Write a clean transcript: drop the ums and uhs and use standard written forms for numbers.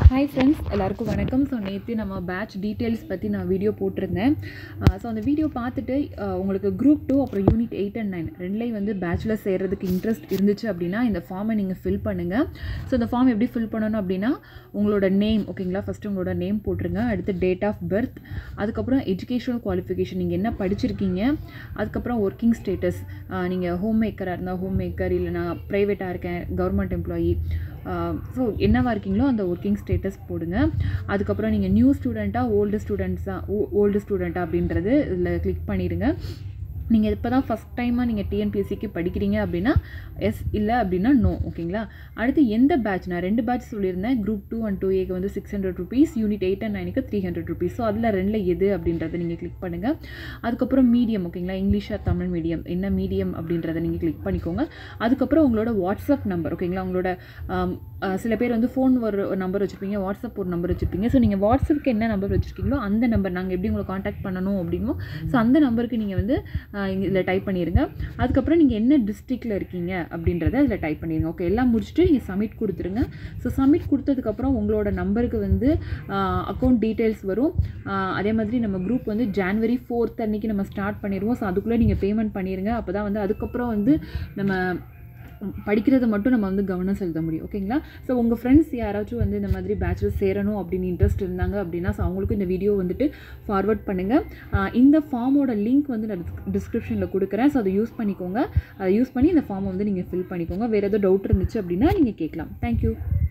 Hi friends, எல்லாருக்கும் வணக்கம். So நேற்று நம்ம பேட்ச் டீட்டெயில்ஸ் பற்றி நான் வீடியோ போட்டிருந்தேன். ஸோ அந்த வீடியோ பார்த்துட்டு உங்களுக்கு குரூப் 2 அப்புறம் யூனிட் 8 and 9 ரெண்டுலேயும் வந்து பேச்சுலர் சேர்கிறதுக்கு இன்ட்ரெஸ்ட் இருந்துச்சு அப்படின்னா இந்த ஃபார்மை நீங்கள் ஃபில் பண்ணுங்கள். ஸோ இந்த ஃபார்ம் எப்படி ஃபில் பண்ணணும் அப்படின்னா உங்களோட நேம், ஓகேங்களா, ஃபஸ்ட்டு உங்களோட நேம் போட்டுருங்க. அடுத்து டேட் ஆஃப் பர்த், அதுக்கப்புறம் எஜுகேஷனல் குவாலிஃபிகேஷன், நீங்கள் என்ன படிச்சிருக்கீங்க, அதுக்கப்புறம் ஒர்க்கிங் ஸ்டேட்டஸ், நீங்கள் ஹோம் மேக்கராக இருந்தால் ஹோம் மேக்கர், இல்லைனா ப்ரைவேட்டாக இருக்கேன், கவர்மெண்ட் எம்ப்ளாயி, ஸோ என்னவா இருக்கீங்களோ அந்த ஒர்க்கிங் ஸ்டேட்டஸ் போடுங்க. அதுக்கப்புறம் நீங்கள் நியூ ஸ்டூடெண்ட்டாக ஓல்டு ஸ்டூடெண்ட்டாக அப்படின்றது இதில் கிளிக் பண்ணிடுங்க. நீங்கள் இப்போ தான் ஃபஸ்ட் டைமாக நீங்கள் டிஎன்பிஎஸ்சிக்கு படிக்கிறீங்க அப்படின்னா எஸ், இல்லை அப்படின்னா நோ, ஓகேங்களா. அடுத்து எந்த பேட்ச், நான் 2 பேட்ச் சொல்லியிருந்தேன். குரூப் 2 and 2A வந்து 600 rupees, யூனிட் 8 and 9க்கு 300 rupees. ஸோ அதில் ரெண்டில் எது அப்படின்றத நீங்கள் கிளிக் பண்ணுங்கள். அதுக்கப்புறம் மீடியம், ஓகேங்களா, இங்கிலீஷாக தமிழ் மீடியம், என்ன மீடியம் அப்படின்றத நீங்கள் கிளிக் பண்ணிக்கோங்க. அதுக்கப்புறம் உங்களோட வாட்ஸ்அப் நம்பர், ஓகேங்களா, உங்களோட சில பேர் வந்து ஃபோன் ஒரு நம்பர் வச்சுருப்பீங்க, வாட்ஸ்அப் ஒரு நம்பர் வச்சுருப்பீங்க. ஸோ நீங்கள் வாட்ஸ்அப்புக்கு என்ன நம்பர் வச்சுருக்கீங்களோ அந்த நம்பர் நாங்கள் எப்படி உங்களை காண்டாக்ட் பண்ணணும் அப்படிமோ ஸோ அந்த நம்பருக்கு நீங்கள் வந்து இதில் டைப் பண்ணிடுங்க. அதுக்கப்புறம் நீங்கள் என்ன டிஸ்ட்ரிக்டில் இருக்கீங்க அப்படின்றத அதில் டைப் பண்ணிடுங்க. ஓகே, எல்லாம் முடிச்சுட்டு நீங்கள் சப்மிட் கொடுத்துருங்க. ஸோ சப்மிட் கொடுத்ததுக்கப்புறம் உங்களோட நம்பருக்கு வந்து அக்கௌண்ட் டீட்டெயில்ஸ் வரும். அதே மாதிரி நம்ம குரூப் வந்து January 4th அன்றைக்கி நம்ம ஸ்டார்ட் பண்ணிடுவோம். ஸோ அதுக்குள்ளே நீங்கள் பேமெண்ட் பண்ணிடுங்க. அப்போ தான் வந்து அதுக்கப்புறம் வந்து நம்ம படிக்கிறத மட்டும் நம்ம வந்து கவனம் செலுத்த முடியும், ஓகேங்களா. ஸோ உங்கள் ஃப்ரெண்ட்ஸ் யாராச்சும் வந்து இந்த மாதிரி பேச்சுலர் சேரணும் அப்படின்னு இன்ட்ரெஸ்ட் இருந்தாங்க அப்படின்னா ஸோ அவங்களுக்கு இந்த வீடியோ வந்துட்டு ஃபார்வர்ட் பண்ணுங்கள். இந்த ஃபார்மோட லிங்க் வந்து நான் டிஸ்கிரிப்ஷனில் கொடுக்குறேன். ஸோ அதை யூஸ் பண்ணிக்கோங்க. அதை யூஸ் பண்ணி இந்த ஃபார்மை வந்து நீங்கள் ஃபில் பண்ணிக்கோங்க. வேறு ஏதோ டவுட் இருந்துச்சு அப்படின்னா நீங்கள் கேட்கலாம். தேங்க்யூ.